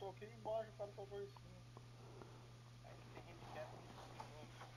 toquei embaixo, o cara tocou em cima. Aí tem handicap muito.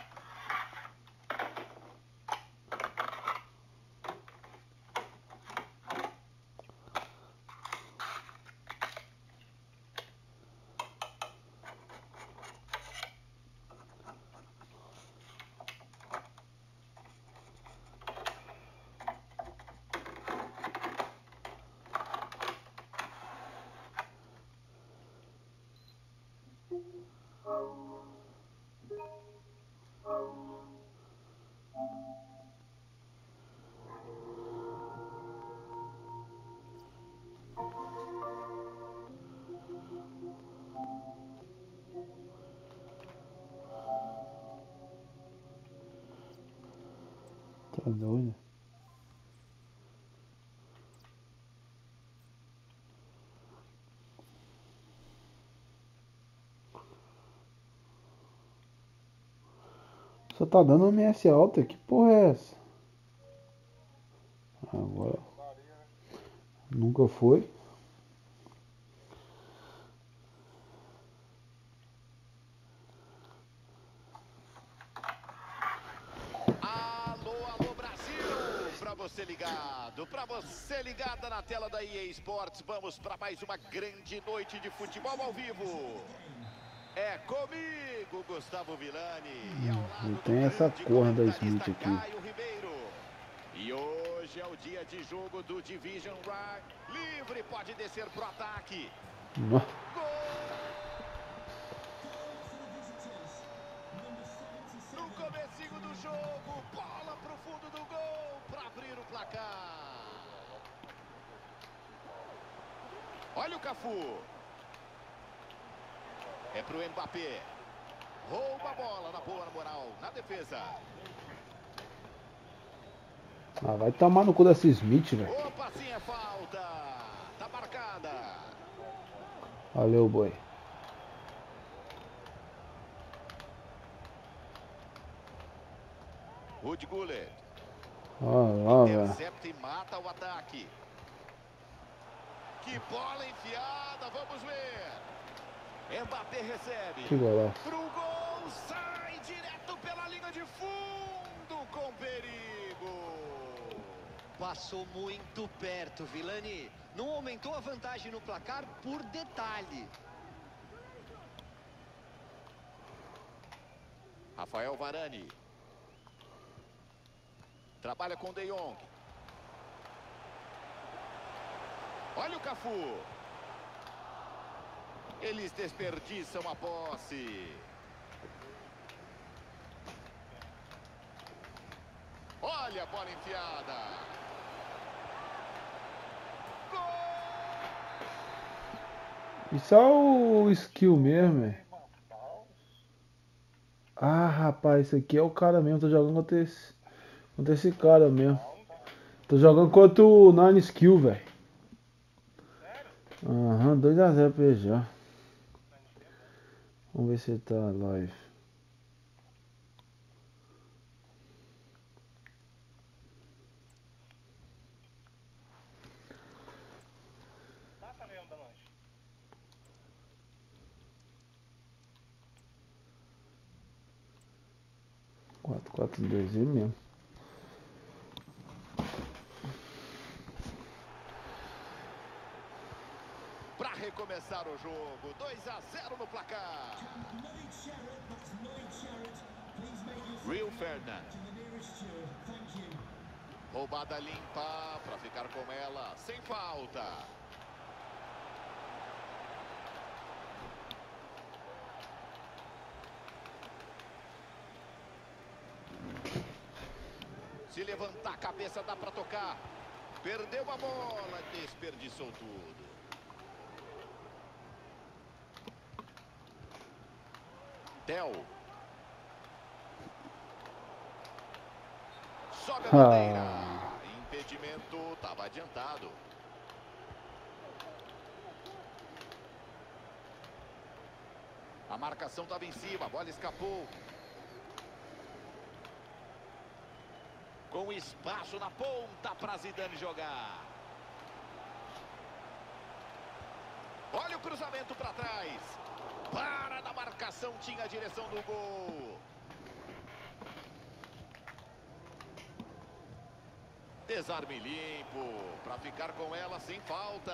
Tá doido? Só tá dando MS alta, que porra é essa? Agora. Nunca foi. Alô, alô Brasil! Pra você ligado, pra você ligada na tela da EA Sports, vamos pra mais uma grande noite de futebol ao vivo. É comigo, Gustavo Villani, e ao E lado do tem essa grande corra da comentarista Smith aqui. Caio Ribeiro. E hoje é o dia de jogo do Division Ride. Livre, pode descer pro ataque. Nó. No comecinho do jogo, bola pro fundo do gol para abrir o placar. Olha o Cafu. É pro Mbappé. Rouba a bola na boa moral, na defesa. Ah, vai tomar no cu dessa Smith, velho. Opa, sim é falta. Tá marcada. Valeu, boi. Rudy Gullit. Ó, velho. Intercepta e mata o ataque. Que bola enfiada, vamos ver. Mbappé recebe. Que golaço. Pro gol, sai direto pela linha de fundo com perigo. Passou muito perto, Villani. Não aumentou a vantagem no placar por detalhe. Rafael Varane. Trabalha com De Jong. Olha o Cafu. Eles desperdiçam a posse. Olha a bola enfiada. Isso é o skill mesmo, velho. Ah, rapaz, esse aqui é o cara mesmo. Tô jogando contra esse cara mesmo. Tô jogando contra o Nine Skill, velho. Aham, 2-0 pra ele já. Vamos ver se ele tá live. Passa mesmo da lanche. 4-4-2 ele mesmo. Para recomeçar o jogo, 2-0 no placar. Rio Ferdinand. Roubada limpa para ficar com ela, sem falta. Se levantar a cabeça dá para tocar. Perdeu a bola, desperdiçou tudo. Theo. Sobe a bandeira. Impedimento, estava adiantado. A marcação estava em cima, a bola escapou. Com espaço na ponta para Zidane jogar. Olha o cruzamento para trás. Para na marcação, tinha a direção do gol. Desarme limpo, para ficar com ela sem falta.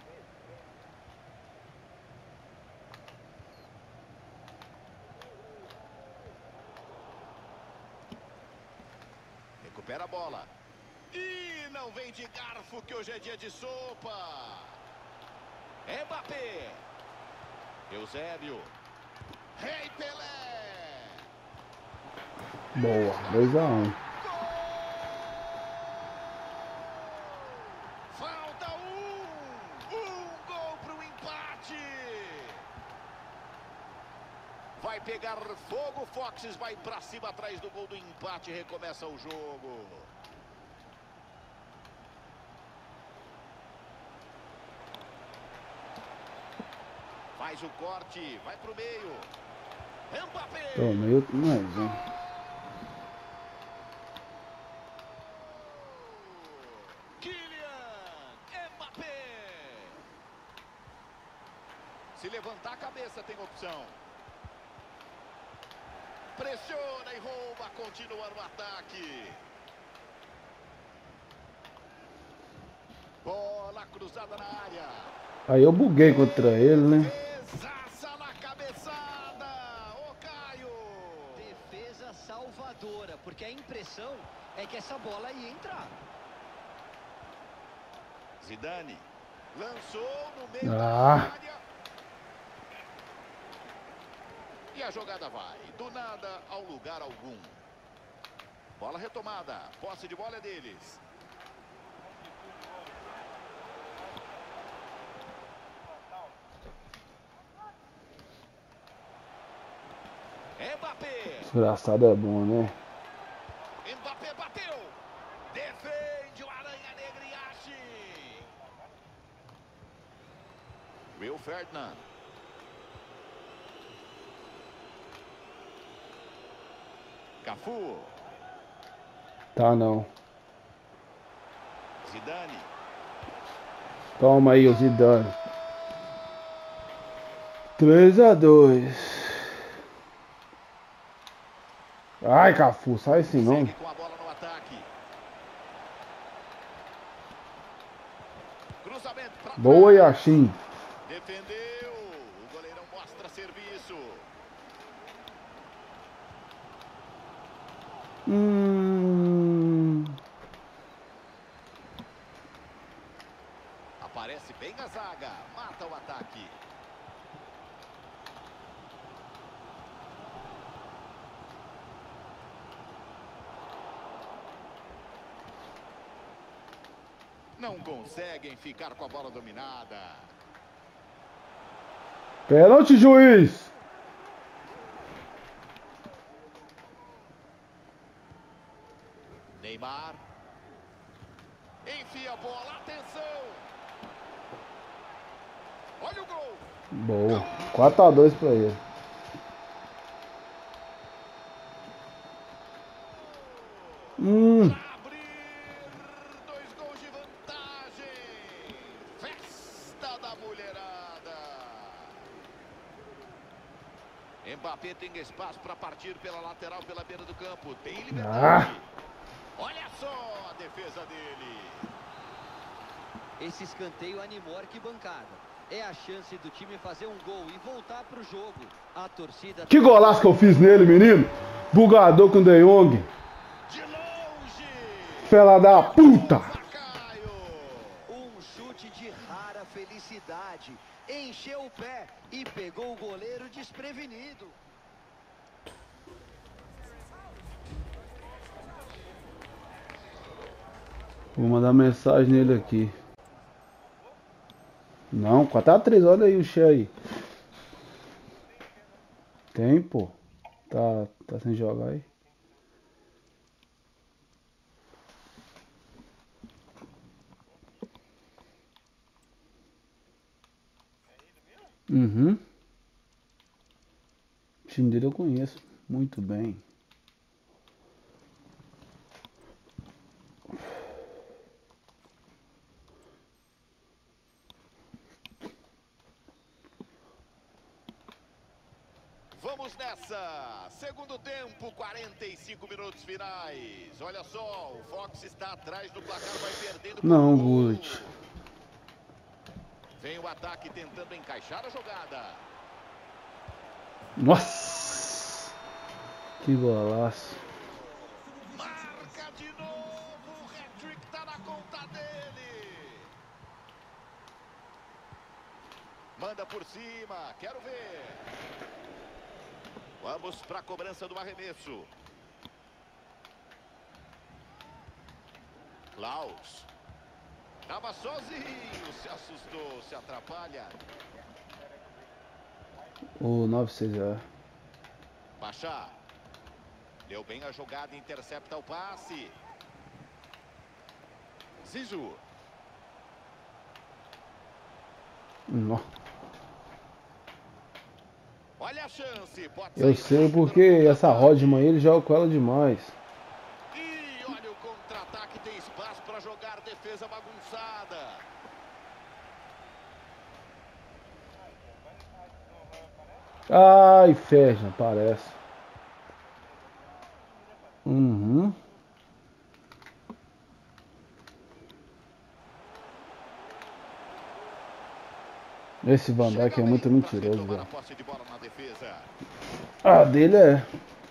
Recupera a bola. E não vem de garfo, que hoje é dia de sopa. Mbappé. Eusébio. Rei Pelé. Boa, 2-1. Falta um gol para o empate. Vai pegar fogo, Foxes vai para cima atrás do gol do empate, recomeça o jogo. Faz o corte, vai pro meio. Mbappé. Tô meio mais, hein? Kylian Mbappé. Se levantar a cabeça tem opção. Pressiona e rouba, continua no ataque. Bola cruzada na área. Aí eu buguei contra ele, né? Defesaça na cabeçada. Ô Caio. Defesa salvadora, porque a impressão é que essa bola ia entrar. Zidane lançou no meio da Ah, área. E a jogada vai do nada ao lugar algum. Bola retomada, posse de bola é deles. Mbappé. desgraçado é bom, né? Mbappé bateu. Defende o Aranha Negra Yashin. Will Ferdinand. Cafu. Tá não. Zidane. Toma aí o Zidane. 3-2. Ai, Cafu, sai assim não. Segue com a bola no ataque. Cruzamento pra Boa, trás. Yashin. Defendeu. O goleirão mostra serviço. Aparece bem a zaga. Mata o ataque. Não conseguem ficar com a bola dominada. Pênalti, juiz. Neymar. Enfia a bola. Atenção. Olha o gol. Boa. 4-2 pra ele. Pra abrir 2 gols de vantagem. Festa da mulherada. Mbappé tem espaço para partir pela lateral, pela beira do campo. Tem liberdade. Olha só a defesa dele. Esse escanteio animou a arquibancada. É a chance do time fazer um gol e voltar pro jogo. A torcida... Que golaço que eu fiz nele, menino. Bugador com o De Jong. De longe. Fela da puta. Zacaio. Um chute de rara felicidade. Encheu o pé e pegou o goleiro desprevenido. Vou mandar mensagem nele aqui. Não, 4-3, olha aí o Che aí. Tem, pô. Tá sem jogar aí. Uhum. O time dele eu conheço muito bem. Vamos nessa. Segundo tempo, 45 minutos finais. Olha só, o Fox está atrás do placar, vai perdendo. Não, Gullit. Vem o ataque tentando encaixar a jogada. Nossa! Que golaço. Marca de novo. O hat-trick está na conta dele. Manda por cima. Quero ver. Vamos para a cobrança do arremesso. Klaus. Estava sozinho. Se assustou, se atrapalha. O 9-6 é. Bachar. Deu bem a jogada, intercepta o passe. Zizu. Não. Olha a chance. Pode Eu sair sei rápido porque no essa contra-ataque. Rodman aí, ele joga com ela demais. E olha o contra-ataque, tem espaço para jogar, defesa bagunçada. Ai, fecha, parece. Uhum. Esse Van Dijk é muito mentiroso, velho. Ah, dele é.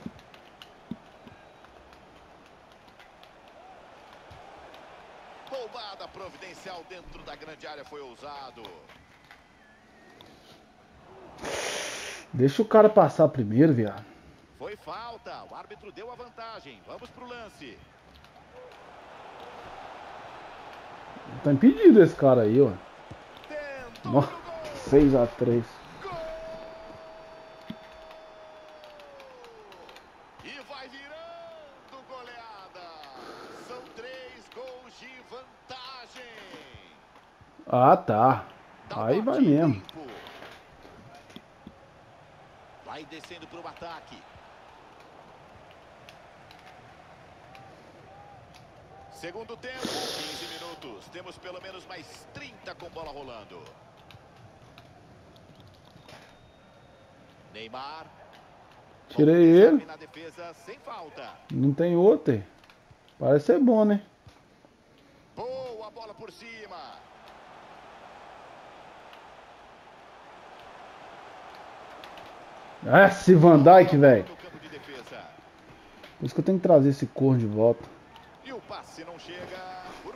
Roubada providencial dentro da grande área, foi ousado. Deixa o cara passar primeiro, viado. Foi falta, o árbitro deu a vantagem. Vamos pro lance. Tá impedido esse cara aí, ó. Tentou Nossa, pro gol. 6-3. Gol! E vai virando goleada. São 3 gols de vantagem. Ah, tá. Dá Aí um vai toque mesmo. limpo. Vai descendo para o ataque. Segundo tempo, 15 minutos. Temos pelo menos mais 30 com bola rolando. Neymar. Tirei ele. Na defesa, sem falta. Não tem outro. Parece ser bom, né? Boa bola por cima. Esse Van Dijk, velho. No campo de defesa. Por isso que eu tenho que trazer esse corno de volta. E o passe não chega. Por...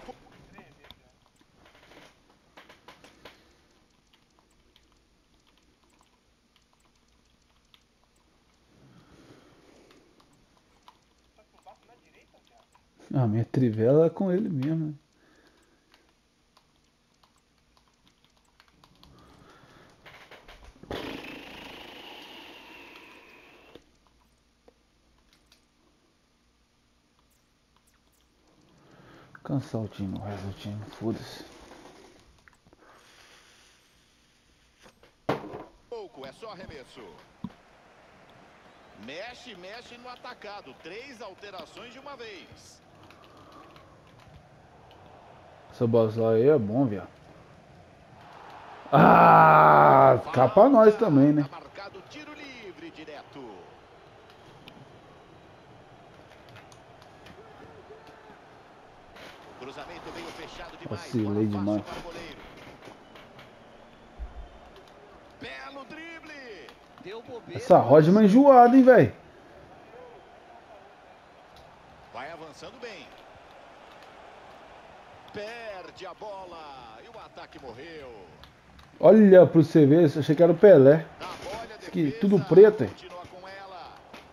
Ah, minha trivela é com ele mesmo, né? Cansar o time, o resto do time, foda-se. Pouco, é só arremesso. Mexe, mexe no atacado. 3 alterações de uma vez. Essa bola aí é bom, viado. Ah, cá pra nós também, né? Tá marcado tiro livre direto. Cruzamento meio fechado demais. Vacilei demais. Para o goleiro. Belo drible. Deu bobeira. Essa Rodman é enjoada, hein, velho? Vai avançando bem. Perde a bola. E o ataque morreu. Olha pro você ver, eu achei que era o Pelé. Na bolha, Que defesa, tudo preto, hein? continua com ela.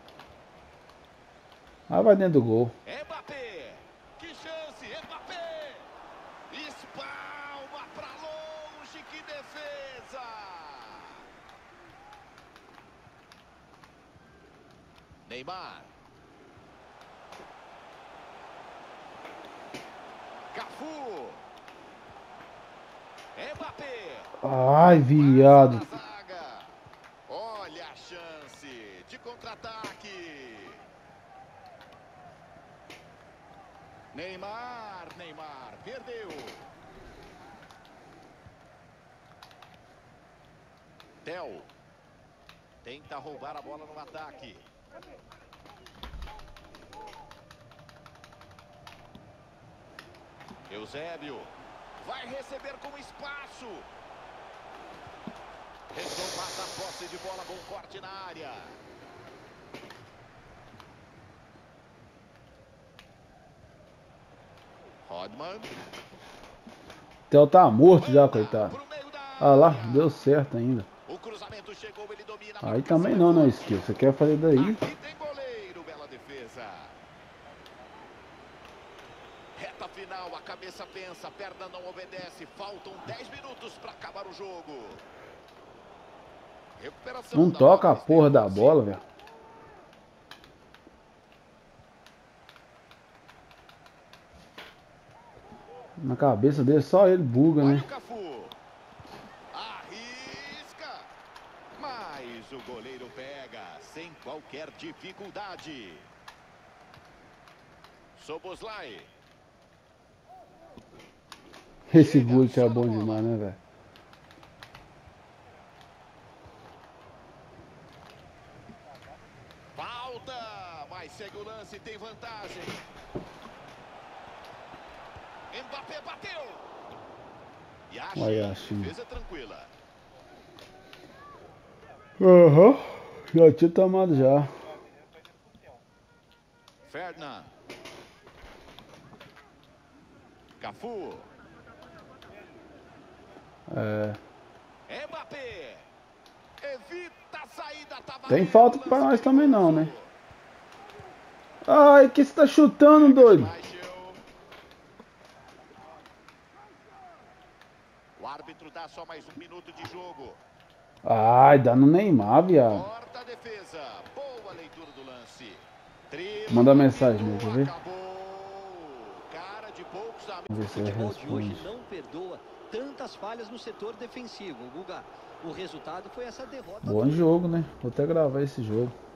Ah, vai dentro do gol. Mbappé. Que chance, Mbappé. Espalma pra longe, que defesa. Neymar. Cafu. Mbappé. Ai, viado. Passa na zaga. Olha a chance de contra-ataque. Neymar, perdeu. Theo. Tenta roubar a bola no ataque. Eusébio. Vai receber com espaço. Retomada a posse de bola, bom corte na área. Rodman. Theo tá morto já, coitado. Pro meio da Ah lá, área. deu certo ainda. O cruzamento chegou, ele domina. Aí também não, né, Skill? Você quer fazer daí? Aqui tem goleiro, bela defesa. Reta final, a cabeça pensa, a perna não obedece. Faltam 10 minutos para acabar o jogo. Recuperação Não da toca a bola, porra da Estevam. bola, velho. Na cabeça dele só ele buga, Olha né? o Cafu. Arrisca. Mas o goleiro pega sem qualquer dificuldade. Soboslai. Esse Chega, Gullit é só na bom bola. demais, né, velho? Falta. Mas segue o lance, tem vantagem. Mbappé bateu. E Olha, achei, assim. defesa tranquila. Aham. Já tinha tomado já. Ferdinand. Cafu. É. Mbappé. Evita a saída. Tá Tem valendo, falta lance pra nós também não, né? perigoso. Ai, que você tá chutando, doido? Schmeichel. O árbitro dá só mais um minuto de jogo. Ai, dá no Neymar, viado. Corta a defesa. Boa leitura do lance. Manda mensagem, né? Quer ver? Acabou. Cara de poucos amigos. Vamos ver se O ele futebol de hoje responde. não perdoa tantas falhas no setor defensivo, Guga. O resultado foi essa derrota. Bom jogo, né? Vou até gravar esse jogo.